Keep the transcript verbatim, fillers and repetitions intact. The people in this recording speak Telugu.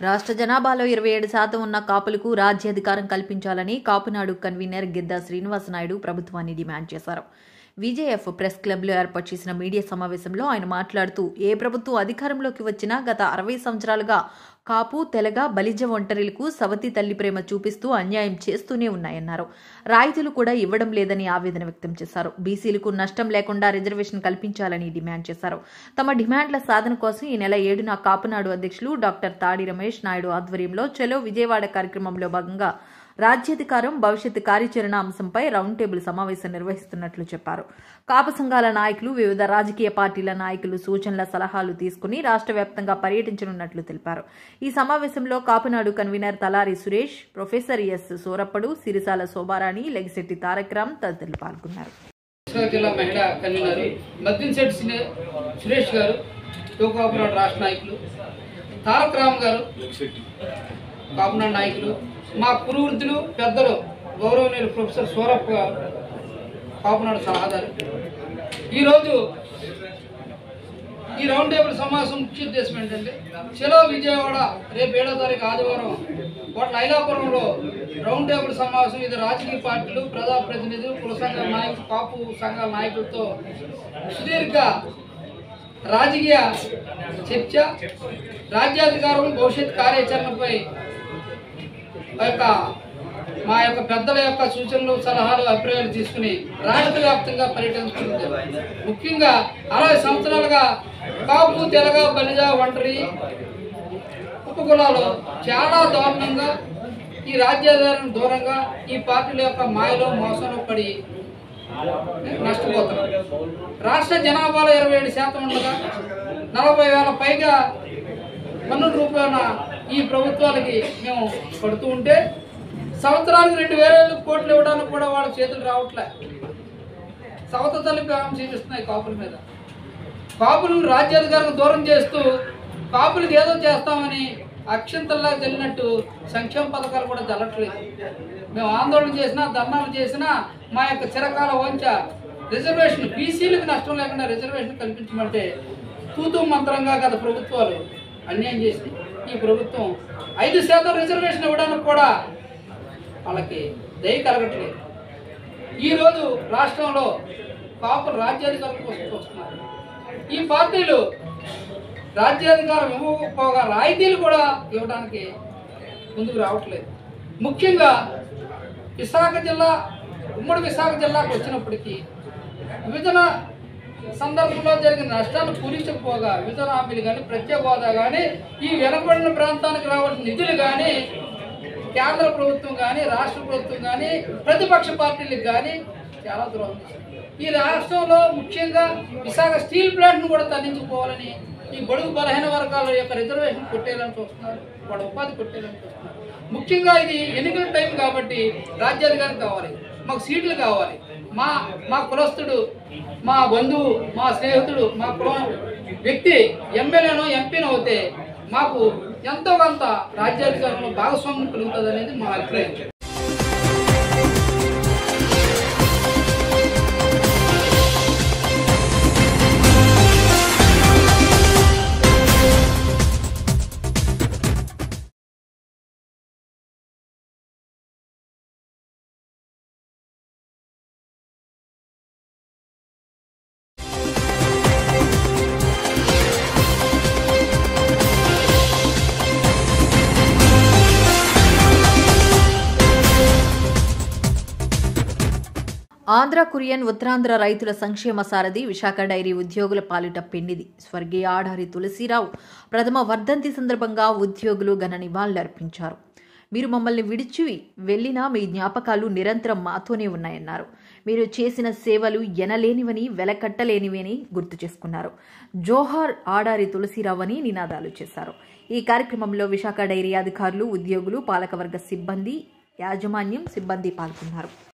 రాష్ట్ర జనాభాలో ఇరవై ఏడు శాతం ఉన్న కాపులకు రాజ్యాధికారం కల్పించాలని కాపునాడు కన్వీనర్ గిద్దా శ్రీనివాసనాయుడు ప్రభుత్వాన్ని డిమాండ్ చేశారు. విజేఎఫ్ ప్రెస్ క్లబ్లో ఏర్పాటు చేసిన మీడియా సమావేశంలో ఆయన మాట్లాడుతూ ఏ ప్రభుత్వం అధికారంలోకి వచ్చినా గత అరవై సంవత్సరాలుగా కాపు, తెలగ, బలిజ ఒంటరిలకు సవతి తల్లి ప్రేమ చూపిస్తూ అన్యాయం చేస్తూనే ఉన్నాయన్నారు. రాయితీలు కూడా ఇవ్వడం లేదని ఆవేదన వ్యక్తం చేశారు. బీసీలకు నష్టం లేకుండా రిజర్వేషన్ కల్పించాలని డిమాండ్ చేశారు. తమ డిమాండ్ల సాధన కోసం ఈ నెల ఏడున కాపునాడు అధ్యక్షులు డాక్టర్ తాడి రమేష్ నాయుడు ఆధ్వర్యంలో చలో విజయవాడ కార్యక్రమంలో భాగంగా రాజ్యాధికారం భవిష్యత్ కార్యాచరణ అంశంపై రౌండ్ టేబుల్ సమావేశం నిర్వహిస్తున్నట్లు చెప్పారు. కాపు సంఘాల నాయకులు, వివిధ రాజకీయ పార్టీల నాయకులు సూచనల సలహాలు తీసుకుని రాష్ట్ర వ్యాప్తంగా పర్యటించనున్నట్లు తెలిపారు. ఈ సమావేశంలో Kapunadu convener Talari Suresh, professor S Surappadu, Sirisala Shobharani, Legisetti Tarak Ram తదితరులు పాల్గొన్నారు. జిల్లా మహిళా కన్వీనర్ మద్దిశెట్టి సురేష్ గారు, కాపునాడు రాష్ట్ర నాయకులు తారక్ రామ్ గారు, కాపునాడు నాయకులు, మా కురువృద్ధులు పెద్దలు గౌరవనీయులు ప్రొఫెసర్ సూరప్ప గారు, కాపునాడు సలహాదారు. ఈరోజు ఈ రౌండ్ టేబుల్ సమావేశం ముఖ్య ఉద్దేశం ఏంటంటే చలో విజయవాడ రేపు ఏడో తారీఖు ఆదివారం కోట్ల ఐలాపురంలో రౌండ్ టేబుల్ సమావేశం. ఇది రాజకీయ పార్టీలు, ప్రజాప్రతినిధులు, కుల సంఘాల నాయకులు, కాపు సంఘాల నాయకులతో సుదీర్ఘ రాజకీయ చర్చ, రాజ్యాధికారం భవిష్యత్ కార్యాచరణపై యొక్క మా యొక్క పెద్దల యొక్క సూచనలు, సలహాలు, అభిప్రాయాలు తీసుకుని రాష్ట్ర వ్యాప్తంగా పర్యటించుకుంటుంది. ముఖ్యంగా అరవై సంవత్సరాలుగా కాపు, తెలగ, బలిజ, ఒంటరి ఉపకులాలు చాలా దారుణంగా ఈ రాజ్యాధికారం దూరంగా ఈ పార్టీల యొక్క మాయలో మోసంలో పడి నష్టపోతున్నారు. రాష్ట్ర జనాభాలో ఇరవై ఏడు శాతం ఉండగా నలభై వేల పైగా పన్నుల రూపాయల ఈ ప్రభుత్వాలకి మేము పడుతూ ఉంటే సంవత్సరానికి రెండు వేల కోట్లు ఇవ్వడానికి కూడా వాళ్ళ చేతులు రావట్లే. సవత తల్లి ప్రేమ చూపిస్తున్నాయి కాపుల మీద. కాపులను రాజ్యాధికారం దూరం చేస్తూ కాపులకు ఏదో చేస్తామని అక్షంతల్లా చెల్లినట్టు సంక్షేమ పథకాలు కూడా జరగట్లేదు. మేము ఆందోళన చేసినా, ధర్నాలు చేసినా మా యొక్క చిరకాల వంచ రిజర్వేషన్, బీసీలకు నష్టం లేకుండా రిజర్వేషన్ కల్పించమంటే తూతూ మంత్రంగా గత ప్రభుత్వాలు అన్యాయం చేసి ఈ ప్రభుత్వం ఐదు శాతం రిజర్వేషన్ ఇవ్వడానికి కూడా వాళ్ళకి దయ కలగట్లేదు. ఈరోజు రాష్ట్రంలో కాపులు రాజ్యాధికారం కోసం చూస్తున్నారు. ఈ పార్టీలు రాజ్యాధికారం ఇవ్వకపోగా రాయితీలు కూడా ఇవ్వడానికి ముందుకు రావట్లేదు. ముఖ్యంగా విశాఖ జిల్లా, ఉమ్మడి విశాఖ జిల్లాకు వచ్చినప్పటికీ విభజన సందర్భంలో జరిగిన నష్టాలు పూరించకపోగా విభజన హామీలు కానీ, ప్రత్యేక హోదా కానీ, ఈ వెనుకబడిన ప్రాంతానికి రావాల్సిన నిధులు కానీ కేంద్ర ప్రభుత్వం కానీ, రాష్ట్ర ప్రభుత్వం కానీ, ప్రతిపక్ష పార్టీలకు కానీ చాలా దూరం. ఈ రాష్ట్రంలో ముఖ్యంగా విశాఖ స్టీల్ ప్లాంట్ను కూడా తరలించుకోవాలని, ఈ బడుగు బలహీన వర్గాల యొక్క రిజర్వేషన్ కొట్టేయాలని చూస్తున్నారు, వాళ్ళ ఉపాధి కొట్టేయాలని చూస్తున్నారు. ముఖ్యంగా ఇది ఎన్నికల టైం కాబట్టి రాజ్యాధికారం కావాలి, మాకు సీట్లు కావాలి. మా మా కులస్తుడు, మా బంధువు, మా స్నేహితుడు, మా కులం వ్యక్తి ఎమ్మెల్యేనో ఎంపీనో అవుతే మాకు ఎంతో కొంత రాజ్యాధికారంలో భాగస్వామ్యం కలుగుతుంది అనేది మా అభిప్రాయం. ఆంధ్ర కురియన్ ఉత్తరాంధ్ర రైతుల సంక్షేమ సారథి, విశాఖ డైరీ ఉద్యోగుల పాలిట పెన్నిది స్వర్గీయ ఆడారి తులసిరావు ప్రథమ వర్ధంతి సందర్భంగా ఉద్యోగులు ఘన నివాళులర్పించారు. మీరు మమ్మల్ని విడిచి వెళ్లినా మీ జ్ఞాపకాలు నిరంతరం మాతోనే ఉన్నాయన్నారు. మీరు చేసిన సేవలు ఎనలేనివని, వెలకట్టలేనివని గుర్తు చేసుకున్నారు. జోహార్ ఆడారి తులసిరావు అని నినాదాలు చేశారు. ఈ కార్యక్రమంలో విశాఖ డైరీ అధికారులు, ఉద్యోగులు, పాలకవర్గ సిబ్బంది, యాజమాన్యం సిబ్బంది పాల్గొన్నారు.